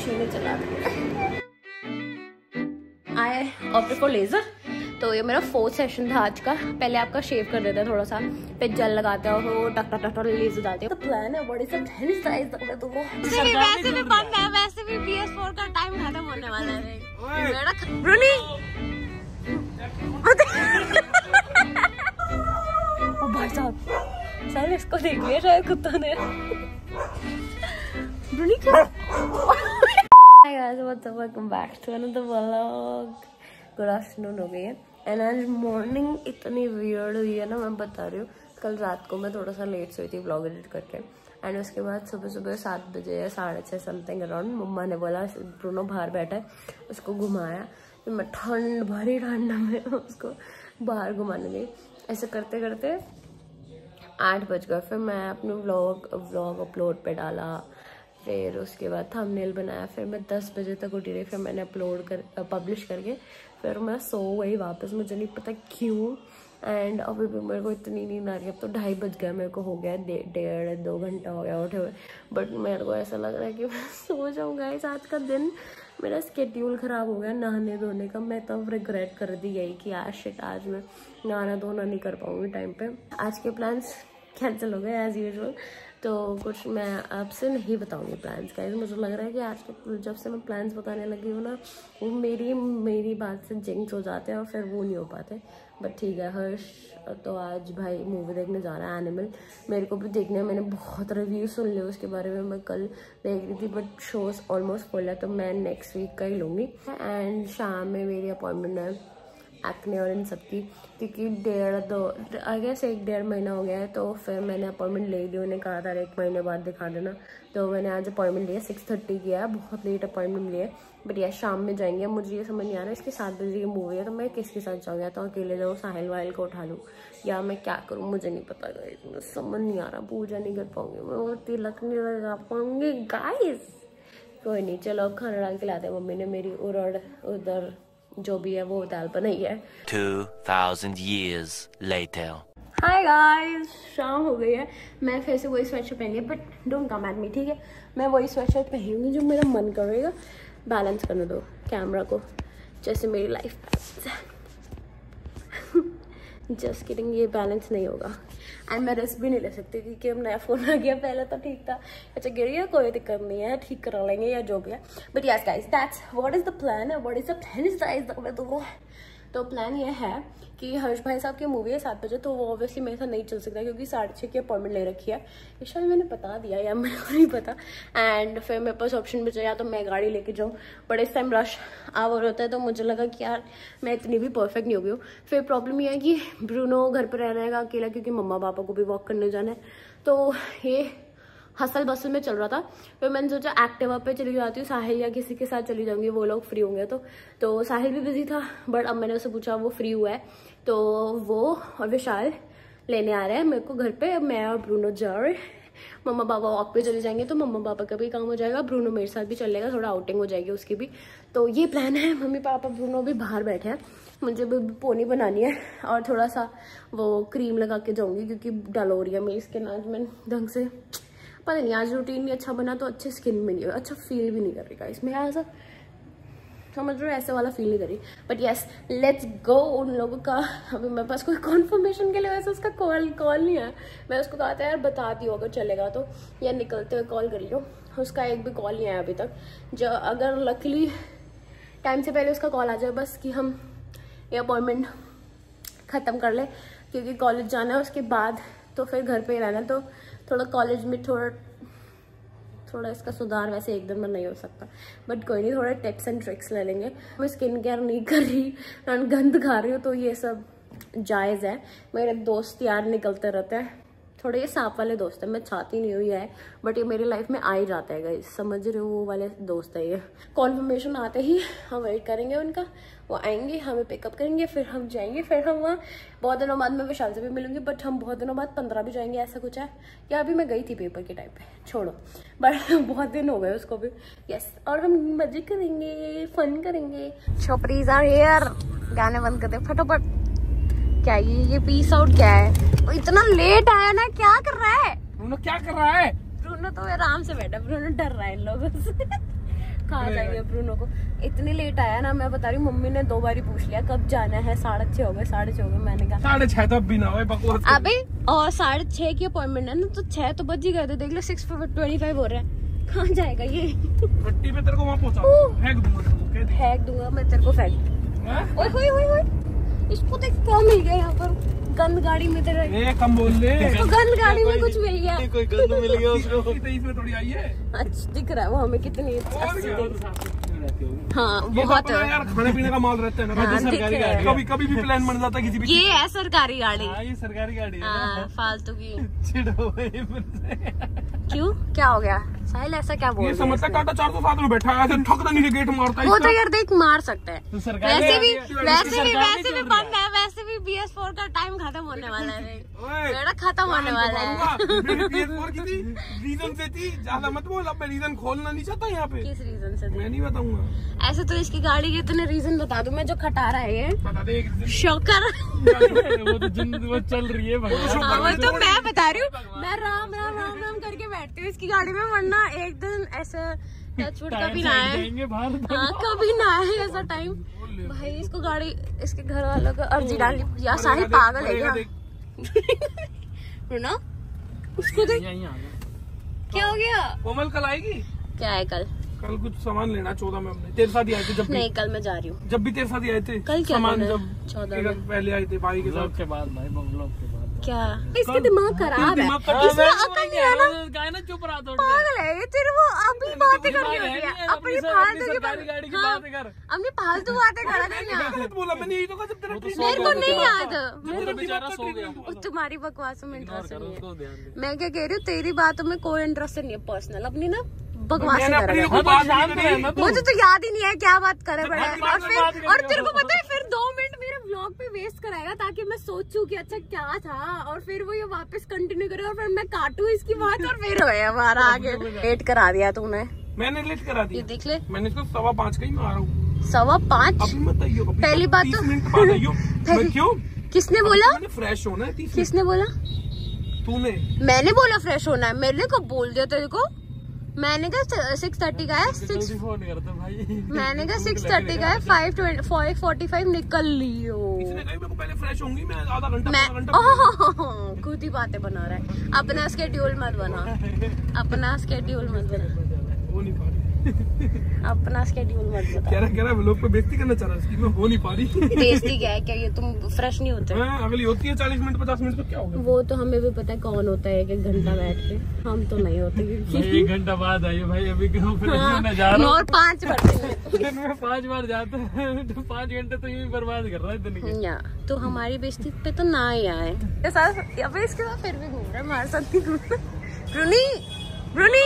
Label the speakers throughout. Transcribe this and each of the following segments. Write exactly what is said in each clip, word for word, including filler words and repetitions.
Speaker 1: मशीनें चला रही है। I opted for laser. तो ये मेरा फोर्थ सेशन था आज का। पहले आपका शेव कर देते हैं थोड़ा सा, फिर जेल लगाते हो, टक टक टक लेजर डालते हो। तो प्लान है बड़ी सब हेल्थ साइज तो वैसे भी बंद है, वैसे भी पी एस फोर का टाइम खत्म होने वाला है मेरा। ब्रूनी ओ भाई साहब, साले इसको देख लिया शायद कुत्ता ने। ब्रूनी क्या? Hi guys, what's up? Welcome back to another vlog. Good afternoon हो गई है एंड आज मॉर्निंग इतनी वियर्ड हुई है ना, मैं बता रही हूँ। कल रात को मैं थोड़ा सा लेट सोई थी व्लॉग एडिट करके एंड उसके बाद सुबह सुबह सात बजे या साढ़े छः समथिंग अराउंड मम्मा ने बोला ब्रूनो बाहर बैठा है, उसको घुमाया। फिर मैं ठंड भरी ठंड में उसको बाहर घुमाने गई। ऐसे करते करते आठ बज गए। फिर मैं अपने व्लॉग व्लॉग अपलोड पे डाला, फिर उसके बाद थंबनेल बनाया। फिर मैं दस बजे तक उठी रही, फिर मैंने अपलोड कर पब्लिश करके फिर मैं सो गई वापस, मुझे नहीं पता क्यों। एंड अभी भी मेरे को इतनी नींद आ रही है। अब तो ढाई बज गया, मेरे को हो गया डेढ़ दो घंटा हो गया उठे हुए, बट मेरे को ऐसा लग रहा है कि मैं सो जाऊँगा। इस आज का दिन मेरा स्केड्यूल ख़राब हो गया नहाने धोने का। मैं तब रिग्रेट कर दी गई कि आज शिट आज मैं नहाना धोना नहीं कर पाऊँगी टाइम पे। आज के प्लान्स कैंसिल हो गए एज यूजुअल, तो कुछ मैं आपसे नहीं बताऊंगी प्लान्स का। मुझे लग रहा है कि आज के जब से मैं प्लान्स बताने लगी हूँ ना, वो मेरी मेरी बात से जिंक्स हो जाते हैं और फिर वो नहीं हो पाते। बट ठीक है, हर्ष तो आज भाई मूवी देखने जा रहा है एनिमल। मेरे को भी देखने है, मैंने बहुत रिव्यू सुन लिया उसके बारे में। मैं कल देख रही थी बट शोज ऑलमोस्ट फुल है, तो मैं नेक्स्ट वीक का ही लूँगी। एंड शाम में मेरी अपॉइंटमेंट है एक्ने और इन सब की, क्योंकि डेढ़ दो आई गेस एक डेढ़ महीना हो गया है। तो फिर मैंने अपॉइंटमेंट ले ली, उन्हें कहा था एक महीने बाद दिखा देना। तो मैंने आज अपॉइंटमेंट लिया, सिक्स थर्टी किया है, बहुत लेट अपॉइंटमेंट लिया। बट यार शाम में जाएंगे। मुझे ये समझ नहीं आ रहा है, इसकी सात बजे की मूवी है तो मैं किसके साथ जाऊँ? या तो अकेले जाऊँ, साहिल वाहिल को उठा लूँ, या मैं क्या करूँ मुझे नहीं पता गाइस, समझ नहीं आ रहा। पूजा नहीं कर पाऊँगी मैं और तिलक नहीं लगा पाऊँगी गाइस। कोई नहीं, चलो अब खाना डाल के लाते हैं। मम्मी ने मेरी उड़द उधर जो भी है वो दाल बनाई है।
Speaker 2: two thousand years later.
Speaker 1: Hi guys, शाम हो गई है। मैं फिर से वही स्वेटशर्ट पहन लिया, but don't come at me, ठीक है? मैं वही स्वेटशर्ट पहनूंगी जो मेरा मन करेगा। बैलेंस करने दो कैमरा को, जैसे मेरी लाइफ जस्ट किडिंग, ये बैलेंस नहीं होगा। एंड मैं रिस्क भी नहीं ले सकती क्योंकि अब नया फ़ोन आ गया, पहले तो ठीक था। अच्छा गिर गया, कोई दिक्कत नहीं है, ठीक करा लेंगे या जो भी है। But yes guys, that's what is the plan, what is the plan is guys. तो प्लान ये है कि हर्ष भाई साहब की मूवी है सात बजे, तो वो ऑब्वियसली मेरे साथ नहीं चल सकता क्योंकि साढ़े छः की अपॉइंटमेंट ले रखी है। ये शायद मैंने बता दिया या मेरे को नहीं पता। एंड फिर मेरे पास ऑप्शन बचा, या तो मैं गाड़ी लेके जाऊँ, बट इस टाइम रश आवर होता है तो मुझे लगा कि यार मैं इतनी भी परफेक्ट नहीं हो गई हूँ। फिर प्रॉब्लम ये है कि ब्रूनो घर पर रह रहेगा अकेला क्योंकि मम्मा पापा को भी वॉक करने जाना है। तो ये हसल बसल में चल रहा था। फिर मैंने सोचा एक्टिवा पे चली जाती हूँ, साहिल या किसी के साथ चली जाऊंगी, वो लोग फ्री होंगे। तो तो साहिल भी बिजी था, बट अब मैंने उससे पूछा, वो फ्री हुआ है तो वो और विशाल लेने आ रहे हैं मेरे को घर पे। मैं और ब्रूनो जा रहे, मम्मा पापा वॉक पे चले जाएंगे तो मम्मा पापा का भी काम हो जाएगा, ब्रूनो मेरे साथ भी चलेगा, थोड़ा आउटिंग हो जाएगी उसकी भी। तो ये प्लान है। मम्मी पापा ब्रूनो भी बाहर बैठे हैं, मुझे भी पोनी बनानी है और थोड़ा सा वो क्रीम लगा के जाऊँगी क्योंकि डल हो रही है मेरी स्किन। आज मैं ढंग से पता नहीं, आज रूटीन नहीं अच्छा बना तो अच्छे स्किन में नहीं, अच्छा फील भी नहीं कर रही का इसमें, ऐसा समझ रहे हो, ऐसे वाला फील नहीं कर रही। But yes, let's go. उन लोगों का अभी मेरे पास कोई कॉन्फर्मेशन के लिए वैसे उसका कॉल कॉल नहीं है। मैं उसको कहा था यार बता दी अगर चलेगा तो, या निकलते हुए कॉल कर लियो। उसका एक भी कॉल नहीं आया अभी तक। जो अगर लकीली टाइम से पहले उसका कॉल आ जाए बस कि हम ये अपॉइंटमेंट ख़त्म कर ले क्योंकि कॉलेज जाना है उसके बाद, तो फिर घर पे ही रहना। तो थोड़ा कॉलेज में थोड़ा थोड़ा इसका सुधार वैसे एकदम नहीं हो सकता, बट कोई नहीं, थोड़ा टिप्स एंड ट्रिक्स ले लेंगे। मैं स्किन केयर नहीं कर रही और गंद खा रही हूँ तो ये सब जायज़ है। मेरे दोस्त यार निकलते रहते हैं, थोड़े ये सांप वाले दोस्त है। मैं चाहती नहीं हुई है बट ये मेरी लाइफ में आ ही जाता है गाइस, समझ रहे हो, वो वाले दोस्त है ये। कॉन्फर्मेशन आते ही हम वेट करेंगे उनका, वो आएंगे हमें पिकअप करेंगे, फिर हम जाएंगे। फिर हम वहाँ बहुत दिनों बाद मैं विशाल से भी मिलूंगी, बट हम बहुत दिनों बाद पंद्रह भी जाएंगे, ऐसा कुछ है। या अभी मैं गई थी पेपर के टाइम पे, छोड़ो, बट बहुत दिन हो गए उसको भी। यस, और हम मजे करेंगे, फन करेंगे। छोपरीज आर हियर, गाने बंद कर दे फटाफट। क्या ये ये पीस आउट क्या है? वो इतना लेट आया ना, क्या कर रहा है ब्रूनो? क्या कर रहा है ब्रूनो? तो आराम से बैठा, ब्रूनो डर रहा है इन लोगों से। कहाँ जाएंगे ब्रूनो को, इतनी लेट आया ना, मैं बता रही हूँ मम्मी ने दो बारी पूछ लिया कब जाना है, साढ़े छह हो गए साढ़े छह हो गए, मैंने कहा
Speaker 3: साढ़े छह तब भी ना हो बकवास।
Speaker 1: अबे और साढ़े छह की अपॉइंटमेंट है ना, तो छह तो बज ही गए थे, देख लो सिक्स ट्वेंटी फाइव हो रहा है, कहाँ जाएगा ये।
Speaker 3: रट्टी पे तेरे को वहाँ पहुँचा फेंक दूंगा तेरे को, कह दे।
Speaker 1: फेंक दूंगा मैं तेरे को, फेंक। ओए होए होए होए, इसको देख क्या मिल गया यहाँ पर, गंद गाड़ी में तेरे,
Speaker 3: ए कम बोल ले,
Speaker 1: तो गंद गाड़ी में कुछ मिल गया,
Speaker 3: कोई गंद मिल गया उसको, इसमें थोड़ी आई है।
Speaker 1: अच्छा दिख रहा है वो हमें कितनी अच्छी दिख, हाँ
Speaker 3: ये
Speaker 1: बहुत
Speaker 3: तो यार खाने पीने का माल रहता है ना,
Speaker 1: हाँ,
Speaker 3: सरकारी गाड़ी, कभी कभी भी प्लान बन जाता है किसी भी,
Speaker 1: ये है सरकारी गाड़ी,
Speaker 3: हाँ ये सरकारी गाड़ी है
Speaker 1: हाँ, फालतू की।
Speaker 3: चिढ़ो भाई मुझसे।
Speaker 1: क्यों क्या हो गया साहिल, ऐसा क्या बोल
Speaker 3: ये
Speaker 1: रहे हैं
Speaker 3: समझता टाटा चार सौ सात में बैठा है, ठोकता नहीं गेट मारता है
Speaker 1: वो
Speaker 3: इसका।
Speaker 1: तो यार देख मार सकते हैं,
Speaker 3: तो सरकारी
Speaker 1: वैसे भी
Speaker 3: गाड़ी है,
Speaker 1: वैसे भी
Speaker 3: सरकार
Speaker 1: वैसे
Speaker 3: नहीं
Speaker 1: भी
Speaker 3: चल
Speaker 1: बंद है, वैसे भी बी एस फोर का टाइम खत्म होने वाला है,
Speaker 3: ओए,
Speaker 1: बेटा खत्म होने वाला है।
Speaker 3: मेरी पी एस फोर की थी, रीजन से थी, ज्यादा मत बोल, अब मैं रीजन खोलना नहीं चाहता यहाँ पे।
Speaker 1: किस रीजन से
Speaker 3: मैं नहीं बताऊंगा,
Speaker 1: ऐसे तो इसकी गाड़ी के इतने रीजन बता दूं मैं, जो खटा रहा है ये
Speaker 3: बता दे एक दिन।
Speaker 1: शोकर।
Speaker 3: वो तो जिन वो चल रही है
Speaker 1: हाँ, वो तो मैं बता रही हूँ, मैं राम राम राम राम करके बैठती हूँ इसकी गाड़ी में, वरना एक दिन ऐसे टचवुड कभी ना आए, हाँ कभी ना आए ऐसा टाइम। भाई इसको गाड़ी, इसके घर वालों को अर्जी डाली, या साहिल पागल है क्या। रुना उसको देख क्या हो गया,
Speaker 3: कोमल कल आएगी,
Speaker 1: क्या है कल,
Speaker 3: कल कुछ सामान लेना चौदह में, हमने तेरे साथ ही आए थे, जब भी
Speaker 1: नहीं कल मैं जा रही हूँ,
Speaker 3: जब भी तेरे साथ ही आए थे,
Speaker 1: कल क्या
Speaker 3: सामान
Speaker 1: लेना है?
Speaker 3: जब
Speaker 1: चौदह में
Speaker 3: पहले आए थे भाई के साथ के बाद, भाई बंगलों के बाद
Speaker 1: क्या, इसके दिमाग खराब है, इसमें अकल नहीं है ना,
Speaker 3: चुप रहा था,
Speaker 1: पागल है ये, तेरे वो अभी बातें करनी होती है, अपनी फालतू की बात,
Speaker 3: गाड़ी की
Speaker 1: हाँ,
Speaker 3: बातें कर,
Speaker 1: अपनी फालतू बातें करा देना,
Speaker 3: बोला मैंने यही तो कहा, जब तेरा
Speaker 1: मेरे को नहीं याद,
Speaker 3: तेरा बेचारा सो गया,
Speaker 1: तुम्हारी बकवासों में इंटरेस्ट नहीं है, मैं क्या कह रही हूँ, तेरी बातों में कोई इंटरेस्ट नहीं है पर्सनल, अपनी ना बकवास कर रहा है, मुझे तो याद ही नहीं है क्या बात करे बड़ा है, और फिर और तेरे को पता है फिर दो मिनट मेरे व्लॉग पे वेस्ट कराएगा ताकि मैं सोचूं कि अच्छा क्या था, और फिर वो ये वापस कंटिन्यू करे, और फिर मैं काटूं इसकी बात, और फिर होए हमारा आगे। लेट करा दिया तूने,
Speaker 3: मैंने लेट करा दिया,
Speaker 1: ये देख ले,
Speaker 3: मैंने इसको सवा पाँच का ही मारा हूँ,
Speaker 1: सवा पाँच,
Speaker 3: अभी मत आइयो,
Speaker 1: पहली बात तो
Speaker 3: मिनट बाद आइयो, मैं क्यों,
Speaker 1: किसने बोला
Speaker 3: फ्रेश होना है, तीस
Speaker 1: किसने बोला,
Speaker 3: तूने,
Speaker 1: मैंने बोला फ्रेश होना है, मेरे को बोल दिया तेरे को, मैंने कहा सिक्स थर्टी का है, सिक्स
Speaker 3: फोन करता भाई,
Speaker 1: मैंने कहा सिक्स थर्टी का है, five twenty five forty five निकल लियो,
Speaker 3: इसने कहा मेरे को पहले फ्रेश होंगी, मैं आधा घंटा
Speaker 1: मैं
Speaker 3: आधा घंटा
Speaker 1: ओह, खुद ही बातें बना रहा है, अपना स्केड्यूल मत बना, अपना स्केड्यूल मत बना,
Speaker 3: हो नहीं पा रही,
Speaker 1: अपना स्केड्यूल मत बता,
Speaker 3: कह रहा कह रहा लोग पे बेइज्जती करना चाह रहा है, इसकी मैं हो नहीं पा रही,
Speaker 1: बेइज्जती क्या है, क्या ये तुम फ्रेश नहीं होते,
Speaker 3: हाँ, अगली होती है चालीस मिनट पचास मिनट, तो क्या होगा,
Speaker 1: वो तो हमें भी पता है कौन होता है एक एक घंटा बैठ के, हम तो नहीं होते क्योंकि
Speaker 3: एक घंटा बाद आइए भाई, अभी क्यों
Speaker 1: हाँ,
Speaker 3: जा रहा
Speaker 1: और पाँच बजे
Speaker 3: दिन में पांच बार जाते हैं, तो पाँच घंटे तो यूं ही बर्बाद कर रहा है दिन के,
Speaker 1: या तो हमारी बेइज्जती पे तो ना ही आए, इसके साथ अबे इसके साथ फिर भी घूम रहा है, हमारे साथ नहीं घूम रहा, रुनी रुनी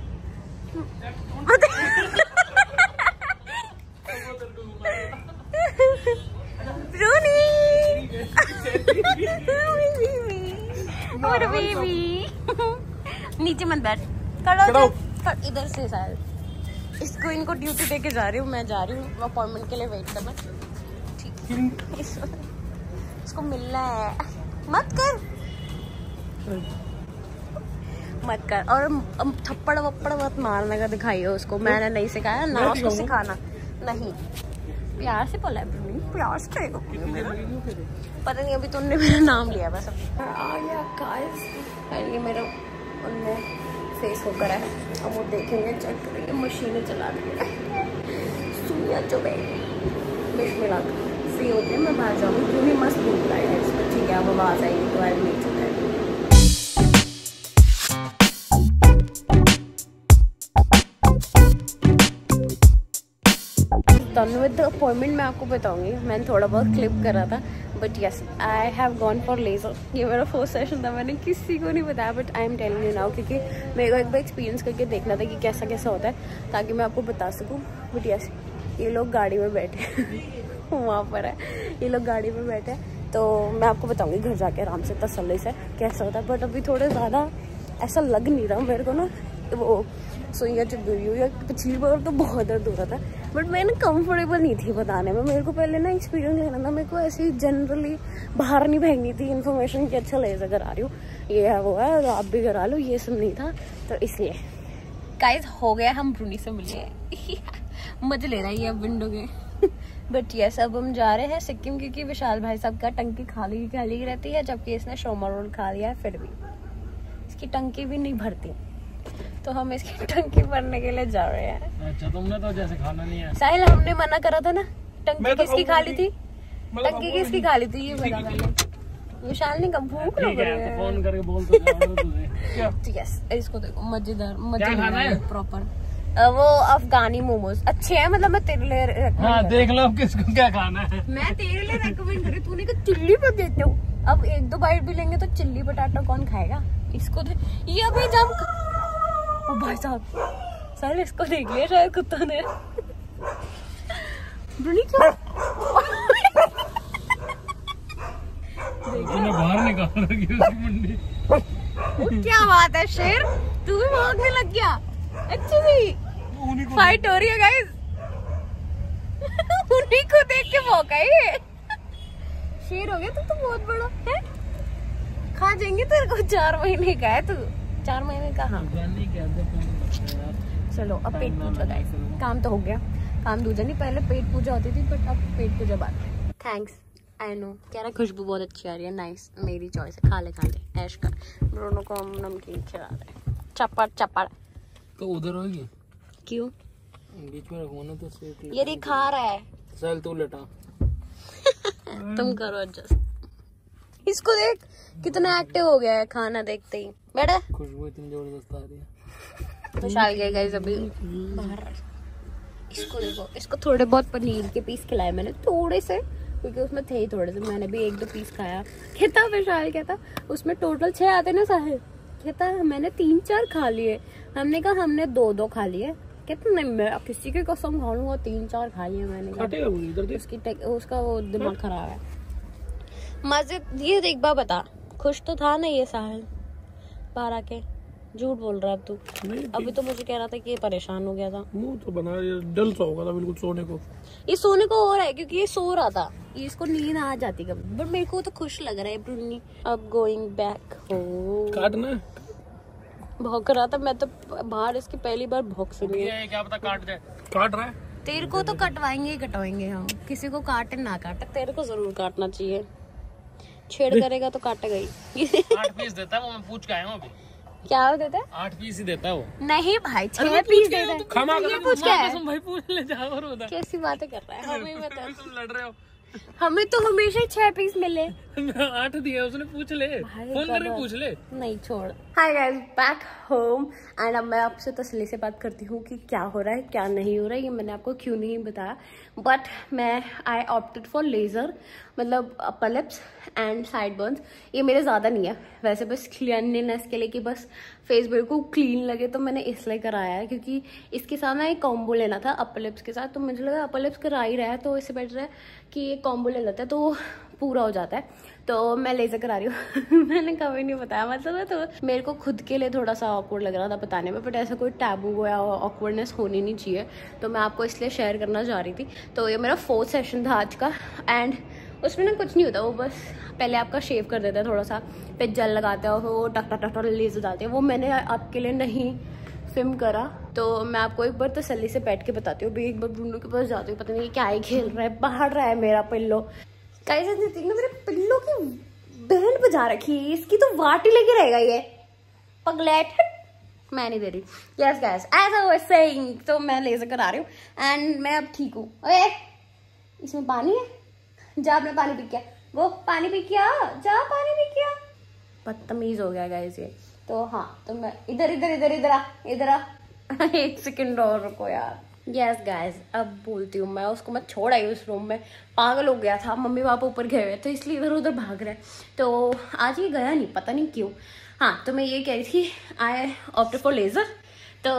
Speaker 1: और बेबी नीचे मत बैठ, खड़ा कर इधर से, शायद इसको इनको ड्यूटी दे के जा रही हूँ, मैं जा रही हूँ अपॉइंटमेंट के लिए वेट करना, ठीक इसको मिलना है, मत कर मत कर, और थप्पड़ वप्पड़ मत मारने का दिखाइए उसको, मैंने नहीं सिखाया ना उसको सिखाना, नहीं प्यार से बोला है, प्यार से करेगा, पता नहीं अभी तुमने मेरा नाम लिया बस, आ गया गाइस, ये मेरा उनने फेस हो करा है, अब वो देखेंगे, चेक करेंगे, मशीनें चला रही है, सुनिया जो मिर्च मिला फ्री होते हैं, मैं बाहर जाऊँगी, क्योंकि मस्त भूख रहा है इसमें, ठीक है अब आवाज़ आएगी तो आई नहीं चुका है। विद द अपॉइंटमेंट मैं आपको बताऊंगी, मैंने थोड़ा बहुत क्लिप करा था, but yes I have gone for laser, ये मेरा फर्स्ट सेशन था, मैंने किसी को नहीं बताया, but I am telling you now, क्योंकि मेरे को एक बार एक्सपीरियंस करके देखना था कि कैसा कैसा होता है, ताकि मैं आपको बता सकूं, बट यस ये लोग गाड़ी में बैठे वहाँ पर है, ये लोग गाड़ी में बैठे, तो मैं आपको बताऊँगी घर जाके आराम से तसल्ली से कैसा होता है, बट अभी थोड़े ज़्यादा ऐसा लग नहीं रहा मेरे को ना, वो सुइयाँ चुभ गई हो, या पिछली बार तो बहुत दर्द हो रहा था, बट मैंने कंफर्टेबल नहीं थी बताने में, मेरे को पहले ना एक्सपीरियंस लेना था, मेरे को ऐसे ही जनरली बाहर नहीं फेंकनी थी इन्फॉर्मेशन कि अच्छा लेजर करा रही हूँ, ये है वो है, आप भी करा लो, ये सब नहीं था, तो इसलिए गाइस हो गया, हम ब्रूनी से मिले मजे ले रहा है ये अब विंडो के बट यस अब हम जा रहे हैं सिक्किम, क्योंकि विशाल भाई साहब का टंकी खाली खाली रहती है, जबकि इसने शोमा रोल खा लिया है, फिर भी इसकी टंकी भी नहीं भरती, तो हम इसकी टंकी भरने के लिए जा रहे हैं।
Speaker 4: अच्छा तुमने तो जैसे खाना नहीं है।
Speaker 1: साहिल हमने मना करा था ना, टंकी किसकी खाली थी, टंकी किसकी खाली थी ये बता पहले। विशाल ने कब भूख लग रही है
Speaker 4: फोन करके बोल तो जाओ तुझे।
Speaker 1: यस इसको देखो मजेदार मजेदार प्रॉपर वो अफगानी मोमोज अच्छे हैं, मतलब मैं तेरे लिए
Speaker 4: हाँ, देख लो किसको क्या खाना है।
Speaker 1: मैं तेरे लिए रेकमेंड करी, तूने कहा चिल्ली पर देते हो, अब एक दो बाइट भी लेंगे तो चिल्ली पटाटा कौन खाएगा। इसको दे, ये अभी जब ओ भाई साहब सर इसको देख लिया शायद कुत्ता ने ब्रूनी क्या
Speaker 4: तूने बाहर निकाल रखी उसकी मुंडी।
Speaker 1: क्या बात है शेर, तू भी भागने लग गया। अच्छी सी फाइट हो रही है गाइस उन्हीं को देख के मौका है। शेर हो गया तू तो बहुत बड़ा है, खा जाएंगे तेरे को। चार महीने का है तू, चार महीने का। हाँ चलो अब पेट पूजा गाइस, काम तो हो गया, काम दूजा नहीं, पहले पेट पूजा होती थी बट अब पेट पूजा बाद में। थैंक्स आई नो कह रहा खुशबू बहुत अच्छी आ रही है, नाइस मेरी चॉइस है, खा ले खा ले ऐश कर। दोनों को हम नमकीन खिला रहे हैं, चपड़ चपड़।
Speaker 4: तो उधर होगी
Speaker 1: क्यों
Speaker 4: बीच में रखो ना, तो
Speaker 1: ये खा रहा है।
Speaker 4: चल तू लेटा
Speaker 1: तुम करो एडजस्ट। इसको देख कितना एक्टिव हो गया है खाना देखते ही। बेटा
Speaker 4: खुशबू इतनी जबरदस्त आ रही है।
Speaker 1: विशाल गए गाइस अभी बाहर। इसको देखो, इसको थोड़े बहुत पनीर के पीस खिलाए मैंने, थोड़े से, क्योंकि उसमें थे ही थोड़े से, मैंने भी एक दो पीस खाया। कहता विशाल कहता उसमें टोटल छह आते ना साहिल, कहता मैंने तीन चार खा लिए। हमने कहा हमने दो दो खा लिए। कहता नहीं मैं किसी की कसम खा लूंगा, तीन चार खा लिए मैंने कहा। उसकी उसका वो दिमाग खराब है। मस्जिद ये देख बा बता, खुश तो था ना ये साहिल बाहर आके? झूठ बोल रहा है तू। अभी तो मुझे कह रहा था कि ये परेशान हो गया था।
Speaker 3: मुंह तो बना डल सा होगा था बिल्कुल सोने को।
Speaker 1: ये सोने को हो रहा है क्योंकि ये सो रहा था, ये इसको नींद आ जाती कभी, बट मेरे को तो खुश लग रहा है ब्रूनी। अब गोइंग बैक होम।
Speaker 3: काटना
Speaker 1: भौंक रहा था, मैं तो बाहर इसकी पहली बार भौंक सुनी है।
Speaker 4: क्या पता काट जाए।
Speaker 3: काट रहा है
Speaker 1: तेरे को तो कटवाएंगे ही कटवाएंगे हम, किसी को काटे ना काटे, तेरे को जरूर काटना चाहिए। छेड़ करेगा तो काटेगा ही।
Speaker 4: आठ पीस देता है वो, मैं पूछ के आया हूँ अभी।
Speaker 1: क्या देता है?
Speaker 4: आठ पीस ही देता है वो।
Speaker 1: नहीं भाई छह पीस देता है।
Speaker 3: खमा
Speaker 1: ये पूछ क्या है?
Speaker 4: भाई पूछ ले जाओ और उधर
Speaker 1: कैसी बातें कर रहा है हमें बता।
Speaker 4: तुम लड़ रहे हो।
Speaker 1: हमें तो हमेशा ही छह पीस मिले।
Speaker 4: आठ दिए उसने, पूछ ले, फोन करके पूछ ले।
Speaker 1: नहीं छोड़। Hi guys back home and अब मैं आपसे तसल्ली से बात करती हूँ कि क्या हो रहा है क्या नहीं हो रहा है, ये मैंने आपको क्यों नहीं बताया, बट मैं आई ऑप्टेड फॉर लेजर, मतलब upper lips and sideburns. ये मेरे ज़्यादा नहीं है वैसे, बस क्लीनलीनेस के लिए कि बस फेस बिल्कुल क्लीन लगे, तो मैंने इसलिए कराया है क्योंकि इसके साथ ना एक कॉम्बो लेना था अपर लिप्स के साथ, तो मुझे लगा अपर लिप्स करा ही रहा है तो इससे बेटर है कि ये कॉम्बो ले लेता है तो पूरा हो जाता है, तो मैं लेजर करा रही हूँ। मैंने कभी नहीं बताया, मतलब है तो मेरे को खुद के लिए थोड़ा सा ऑकवर्ड लग रहा था बताने में, बट ऐसा कोई टैबू या ऑकवर्डनेस होनी नहीं चाहिए, तो मैं आपको इसलिए शेयर करना चाह रही थी। तो ये मेरा फोर्थ सेशन था आज का एंड उसमें ना कुछ नहीं होता, वो बस पहले आपका शेव कर देता है थोड़ा सा, फिर जल लगाते हैं और वो टक टक टक लेजर डालते हैं। वो मैंने आपके लिए नहीं फिल्म करा, तो मैं आपको एक बार तसल्ली से बैठ के बताती हूँ। एक बार ब्रूनो के पास जाती हूँ, पता नहीं क्या ही खेल रहा है, बाहर रहा है मेरा पिल्लो। गाइस ना मेरे पिल्लो की बैंड बजा रखी है, इसकी तो वाटी लेके रहेगा ये पगलेट। मैं नहीं दे रही। Yes guys as I was saying, तो मैं लेजर करा रही हूँ एंड मैं अब ठीक हूँ। ओए इसमें पानी है, जा आपने पानी पी किया, वो पानी पी किया, जा पानी पी किया। बदतमीज हो गया गाइस ये। तो हाँ तो मैं इधर इधर इधर इधर आ इधर आ एक सेकंड और रुको यार। यस गाइस अब बोलती हूँ, मैं उसको मैं छोड़ आई उस रूम में, पागल हो गया था, मम्मी पापा ऊपर गए हुए तो इसलिए इधर उधर भाग रहे, तो आज ये गया नहीं, पता नहीं क्यों। हाँ तो मैं ये कह रही थी आई ऑप्टेड फॉर लेजर, तो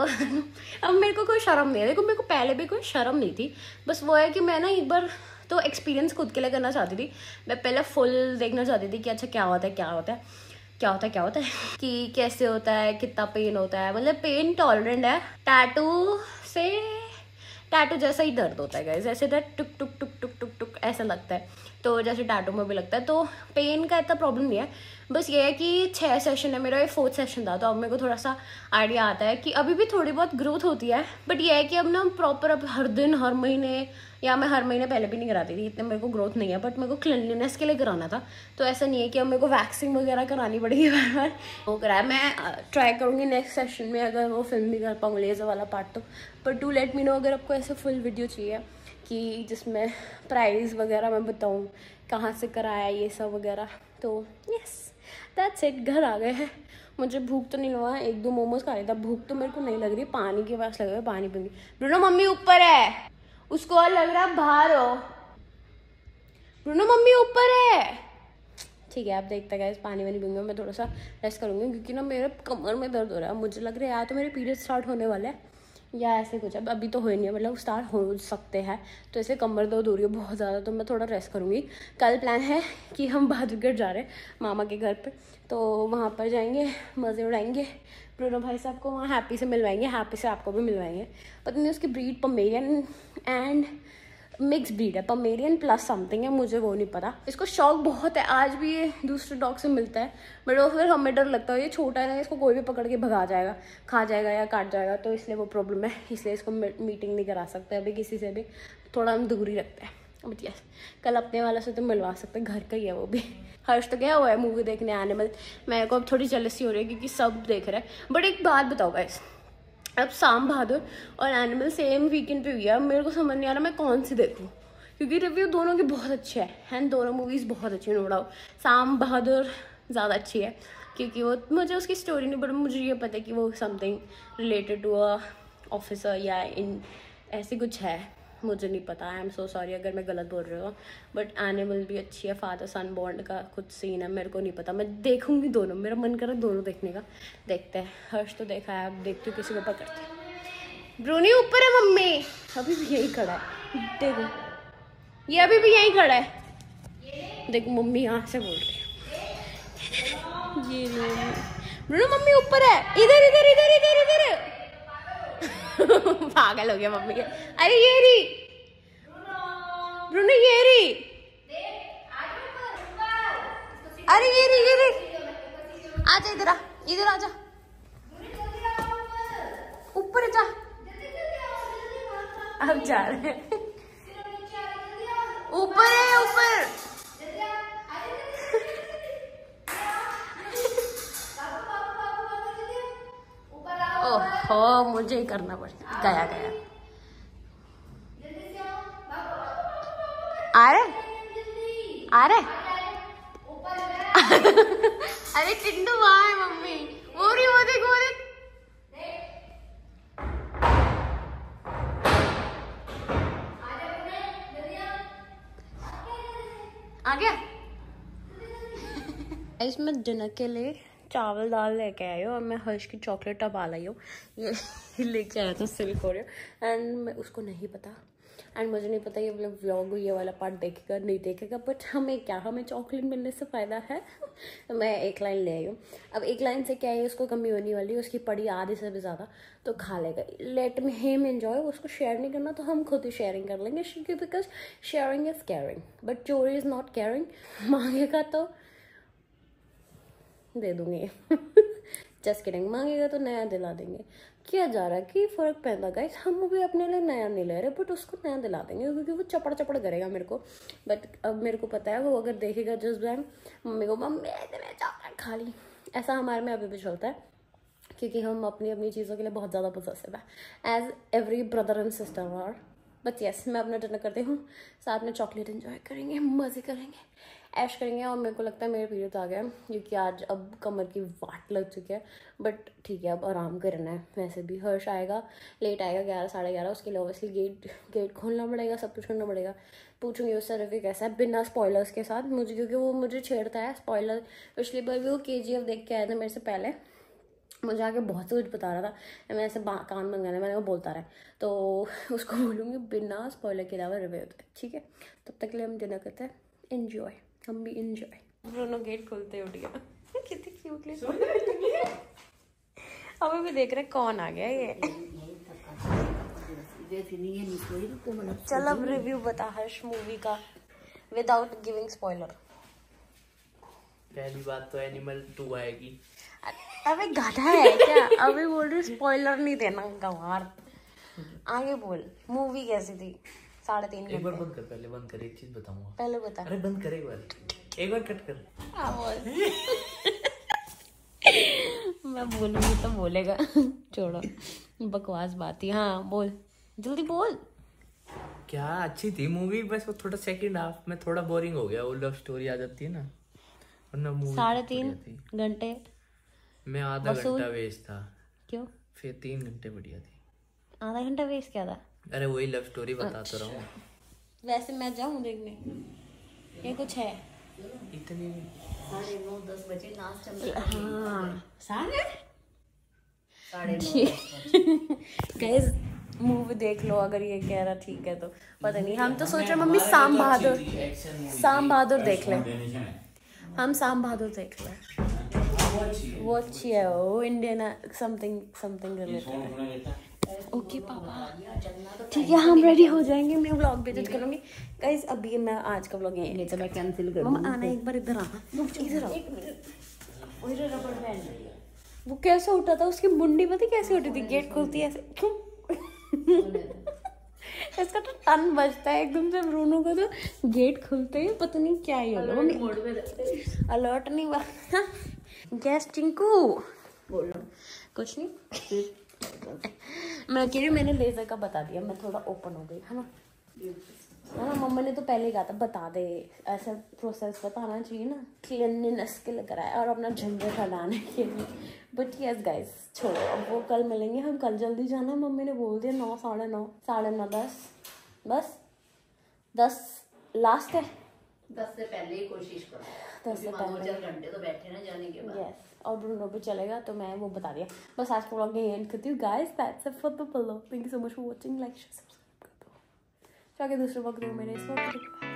Speaker 1: अब मेरे को कोई शर्म नहीं है, देखो मेरे को पहले भी कोई शर्म नहीं थी, बस वो है कि मैं ना एक बार तो एक्सपीरियंस खुद के लिए करना चाहती थी। मैं पहले फुल देखना चाहती थी कि अच्छा क्या होता है क्या होता है क्या होता है क्या होता है कि कैसे होता है, कितना पेन होता है, मतलब पेन टॉलरेंट है। टैटू से टैटू जैसा ही दर्द होता है गाइस, ऐसे टुक टुक टुक टुक टुक टुक ऐसा लगता है, तो जैसे टैटू में भी लगता है। तो पेन का इतना प्रॉब्लम नहीं है, बस ये है कि छः सेशन है मेरा, ये फोर्थ सेशन था, तो अब मेरे को थोड़ा सा आइडिया आता है कि अभी भी थोड़ी बहुत ग्रोथ होती है, बट ये है कि अब ना प्रॉपर अब हर दिन हर महीने, या मैं हर महीने पहले भी नहीं कराती थी, इतने मेरे को ग्रोथ नहीं है, बट मेरे को क्लिनलीनेस के लिए कराना था। तो ऐसा नहीं है कि अब मेरे को वैक्सिंग वगैरह करानी पड़ेगी बार बार, वो कराया। मैं ट्राई करूँगी नेक्स्ट सेशन में अगर वो फिल्म भी कर पाऊँ लेज़र वाला पार्ट तो। But to let me know अगर आपको ऐसे फुल वीडियो चाहिए कि जिसमें प्राइस वगैरह मैं बताऊँ कहाँ से कराया ये सब वगैरह, तो यस दैट्स इट। घर आ गए हैं, मुझे भूख तो नहीं लगा, एक दो मोमोज खा रही था, भूख तो मेरे को नहीं लग रही, पानी के पास लग रहा है, पानी पीऊंगी। ब्रूनो मम्मी ऊपर है, उसको और लग रहा है बाहर हो। ब्रूनो मम्मी ऊपर है, ठीक है आप देखते गए, पानी वानी पीऊंगा। मैं थोड़ा सा रेस्ट करूँगी क्योंकि ना मेरे कमर में दर्द हो रहा है, मुझे लग रहा है या तो मेरे पीरियड स्टार्ट होने वाले हैं या ऐसे कुछ। अब अभी तो हो नहीं है, मतलब स्टार्ट हो सकते हैं, तो ऐसे कमर दर्द हो रही है बहुत ज़्यादा, तो मैं थोड़ा रेस्ट करूँगी। कल प्लान है कि हम बहादुरगढ़ जा रहे हैं मामा के घर पे, तो वहाँ पर जाएंगे, मज़े उड़ाएंगे। ब्रूनो भाई साहब को वहाँ हैप्पी से मिलवाएंगे, हैप्पी से आपको भी मिलवाएंगे। पता नहीं उसकी breed Pomeranian and mix breed है, पमेरियन प्लस समथिंग है, मुझे वो नहीं पता। इसको शौक बहुत है, आज भी ये दूसरे डॉग से मिलता है, बट वो फिर हमें डर लगता है, ये छोटा है ना, इसको कोई भी पकड़ के भगा जाएगा, खा जाएगा या काट जाएगा, तो इसलिए वो प्रॉब्लम है, इसलिए इसको मीटिंग नहीं करा सकते अभी किसी से भी, थोड़ा हम दूरी रखते हैं। बट यस कल अपने वाले से तो मिलवा सकते हैं, घर का ही है वो भी। हर्ष तो गया हुआ है मूवी देखने एनिमल, मेरे को अब थोड़ी जेलसी हो रही है क्योंकि सब देख रहे हैं। बट एक बात बताओ गाइस, अब साम बहादुर और एनिमल सेम वीकेंड पे हुई है, मेरे को समझ नहीं आ रहा मैं कौन सी देखूँ, क्योंकि रिव्यू दोनों की बहुत अच्छे हैं एंड दोनों मूवीज़ बहुत अच्छी, नो डाउट। साम बहादुर ज़्यादा अच्छी है क्योंकि वो, मुझे उसकी स्टोरी नहीं, बट मुझे ये पता है कि वो something related to a officer या इन ऐसे कुछ है, मुझे नहीं पता। आई एम सो सॉरी अगर मैं गलत बोल रही हूँ, बट एनिमल भी अच्छी है, फादर सन बॉन्ड का कुछ सीन है, मेरे को नहीं पता, मैं देखूंगी दोनों, मेरा मन कर रहा है दोनों देखने का। देखते हैं, हर्ष तो देखा है, अब देखती हूँ किसी को पकड़ते। ब्रूनी ऊपर है मम्मी, अभी भी यही खड़ा है, देखो ये अभी भी यहीं खड़ा है, देखो मम्मी यहाँ से बोल रही है, ये ब्रूनो मम्मी ऊपर है, इधर इधर इधर इधर इधर पागल हो गया मम्मी के। अरे ये री ब्रूनो, ये री, अरे ये री ये री, आजा इधर आ, इधर आजा, ऊपर जा, अब जा रहे हैं, ऊपर है ऊपर, ओहो मुझे ही करना पड़ता, गया गया आ रहे आ रहे अरे टिंडू वहाँ है मम्मी, वो रही, वो देख वो देख, आ गया। इसमें डिनर के लिए चावल दाल लेके आई हूँ और मैं हर्ष की चॉकलेट टबा लाई हूँ, ये लेके आया था सिल्क हो रहा है एंड मैं उसको नहीं पता एंड मुझे नहीं पता ये मतलब व्लॉग ये वाला पार्ट देखेगा नहीं देखेगा, बट हमें क्या, हमें चॉकलेट मिलने से फ़ायदा है। तो मैं एक लाइन ले आई हूँ, अब एक लाइन से क्या है, उसको कमी होने वाली है, उसकी पड़ी आधे से भी ज़्यादा, तो खा लेगा। लेट मी हिम एंजॉय, उसको शेयर नहीं करना तो हम खुद ही शेयरिंग कर लेंगे, because sharing is caring but चोरी इज़ नॉट केयरिंग। मांगेगा तो दे दूंगी जस्ट किडिंग, मांगेगा तो नया दिला देंगे। किया जा रहा है कि फ़र्क पैदा गाइस, हम भी अपने लिए नया नहीं ले रहे बट उसको नया दिला देंगे क्योंकि वो चपड़ चपड़ करेगा मेरे को। बट अब मेरे को पता है वो अगर देखेगा जस्ट बैंक मम्मी को, मम्मी मैंने चॉकलेट खा ली, ऐसा हमारे में अभी भी चलता है क्योंकि हम अपनी अपनी चीज़ों के लिए बहुत ज़्यादा पॉसेसिव है, as every brother and sister are. But yes मैं अपना डिनर करती हूँ, साथ में चॉकलेट एंजॉय करेंगे, मज़े करेंगे, ऐश करेंगे। और मेरे को लगता है मेरे पीरियड आ गया क्योंकि आज अब कमर की वाट लग चुकी है, बट ठीक है अब आराम करना है। वैसे भी हर्ष आएगा, लेट आएगा ग्यारह साढ़े ग्यारह, उसके लिए ऑब्वियसली गेट गेट खोलना पड़ेगा, सब कुछ करना पड़ेगा। पूछूंगी उससे रिव्यू कैसा है बिना स्पॉयलर्स के साथ, मुझे क्योंकि वो मुझे छेड़ता है स्पॉयलर। पिछली बार भी वो के जी एफ देख के आया था मेरे से पहले, मुझे आके बहुत कुछ बता रहा था, मैं ऐसे कान बंद करने मैंने वो बोलता रहा, तो उसको बोलूँगी बिना स्पॉइलर के अलावा रिव्यू होता है, ठीक है। तब तक के लिए हम डिनर करते हैं, एंजॉय, हम भी एंजॉय। दोनों गेट खोलते उठ गया कितनी क्यूटली अभी भी देख रहे कौन आ गया ये। चल अब रिव्यू बता हर्ष मूवी का। Without giving spoiler.
Speaker 5: पहली बात तो एनिमल टू आएगी।
Speaker 1: अबे गाधा है क्या? अबे बोल रही स्पॉइलर नहीं देना गंवार। आगे बोल, मूवी कैसी थी? साढ़े तीन
Speaker 5: एक बार
Speaker 1: घंटे।
Speaker 5: बंद कर, पहले बंद कर, एक चीज बताऊंगा।
Speaker 1: पहले बता।
Speaker 5: अरे बंद कर एक बार, एक बार कट कर।
Speaker 1: हाँ बोल। मैं बोलूंगी तो बोलेगा। छोड़ो बकवास बात ही। हाँ बोल, जल्दी बोल।
Speaker 5: क्या अच्छी थी मूवी, बस वो थोड़ा सेकंड हाफ में थोड़ा बोरिंग हो गया। वो लव स्टोरी आ जाती है ना, वरना मूवी
Speaker 1: साढ़े तीन घंटे
Speaker 5: में आधा
Speaker 1: वसूल?
Speaker 5: घंटा वेस्ट था।
Speaker 1: क्यों?
Speaker 5: फिर तीन घंटे बढ़िया थी।
Speaker 1: आधा घंटा वेस्ट क्या था?
Speaker 5: अरे वही लव स्टोरी बता तो रहा हूँ।
Speaker 1: वैसे मैं जाऊँ देखने, ये कुछ है?
Speaker 5: इतनी
Speaker 6: साढ़े नौ दस बजे लास्ट टाइम।
Speaker 1: हाँ साढ़े
Speaker 6: साढ़े
Speaker 1: गाइस मूवी देख लो अगर ये कह रहा ठीक है तो। पता नहीं, हम तो सोच रहे मम्मी साम बहादुर साम बहादुर देख ले। हम साम बहादुर देख ले, वो अच्छी है, वो Indian something something related. Okay पापा ठीक है, हम रेडी हो जाएंगे, मैं व्लॉग भी एडिट करूंगी। गाइस अभी मैं आज का व्लॉग यहीं
Speaker 6: तो मैं कैंसिल कर
Speaker 1: मम्मा आना एक बार इधर आना, इधर आओ। वो कैसे उठा था, उसकी मुंडी पता कैसे उठी थी? गेट खुलती है ऐसे क्यों? इसका तो टन बजता है एकदम से ब्रूनो का, तो गेट खुलते ही पता नहीं क्या ही होगा। अलर्ट नहीं हुआ। गैस टिंकू बोलो कुछ नहीं। मैं कह रही हूँ मैंने लेजर का बता दिया, मैं थोड़ा ओपन हो गई है ना। हाँ मम्मा ने तो पहले ही कहा था बता दे, ऐसा प्रोसेस बताना चाहिए ना, क्लीनलीनेस के लिए कराया और अपना झंझट हटाने के लिए। बट यस गाइस छोड़ो, अब वो कल मिलेंगे। हम कल जल्दी जाना, मम्मी ने बोल दिया नौ साढ़े नौ साढ़े नौ दस, बस दस लास्ट है।
Speaker 6: दस से पहले ही कोशिश करो,
Speaker 1: दस से
Speaker 6: दो
Speaker 1: पहले
Speaker 6: चार घंटे तो बैठे ना जाने के बाद।
Speaker 1: यस और ब्रूनो भी चलेगा, तो मैं वो बता दिया। बस आज का व्लॉग यहीं एंड करती हूँ guys. That's it for the vlog. Thank you so much for watching. Like share subscribe कर दो, जाके दूसरे व्लॉग देखो मेरे इस व्लॉग को।